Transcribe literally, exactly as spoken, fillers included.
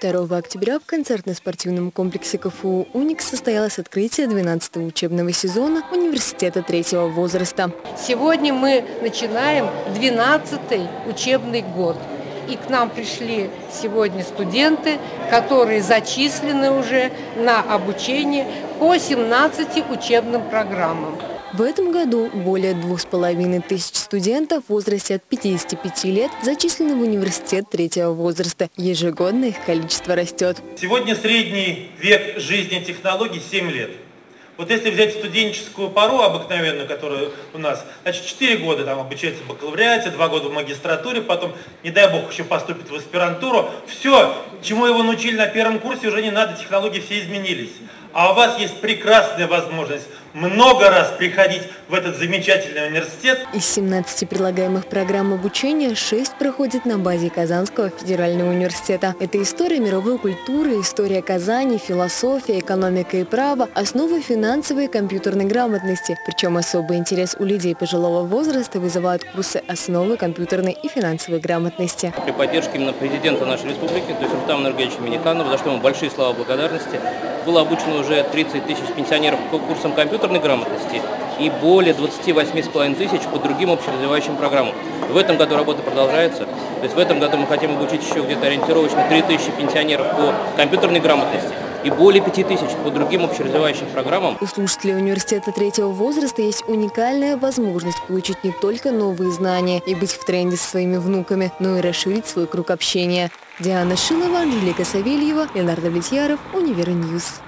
второго октября в концертно-спортивном комплексе ка эф у «Уникс» состоялось открытие двенадцатого учебного сезона университета третьего возраста. Сегодня мы начинаем двенадцатый учебный год. И к нам пришли сегодня студенты, которые зачислены уже на обучение по семнадцати учебным программам. В этом году более двух с половиной тысяч студентов в возрасте от пятидесяти пяти лет зачислены в университет третьего возраста. Ежегодно их количество растет. Сегодня средний век жизни технологий семь лет. Вот если взять студенческую пору обыкновенную, которая у нас, значит, четыре года там обучается в бакалавриате, два года в магистратуре, потом, не дай бог, еще поступит в аспирантуру. Все, чему его научили на первом курсе, уже не надо, технологии все изменились. А у вас есть прекрасная возможность много раз приходить в этот замечательный университет. Из семнадцати предлагаемых программ обучения шесть проходит на базе Казанского федерального университета. Это история мировой культуры, история Казани, философия, экономика и право, основы финансовой и компьютерной грамотности. Причем особый интерес у людей пожилого возраста вызывают курсы основы компьютерной и финансовой грамотности. При поддержке именно президента нашей республики, то есть Рустама Нургалевича Минниханова, за что ему большие слова благодарности, было обучено уже тридцать тысяч пенсионеров по курсам компьютерной грамотности и более двадцати восьми с половиной тысяч по другим общеразвивающим программам. В этом году работа продолжается. То есть в этом году мы хотим обучить еще где-то ориентировочно три тысячи пенсионеров по компьютерной грамотности и более пяти тысяч по другим общеразвивающим программам. У слушателей университета третьего возраста есть уникальная возможность получить не только новые знания и быть в тренде со своими внуками, но и расширить свой круг общения. Диана Шилова, Анжелика Савельева, Леонард Влетьяров, Универньюз.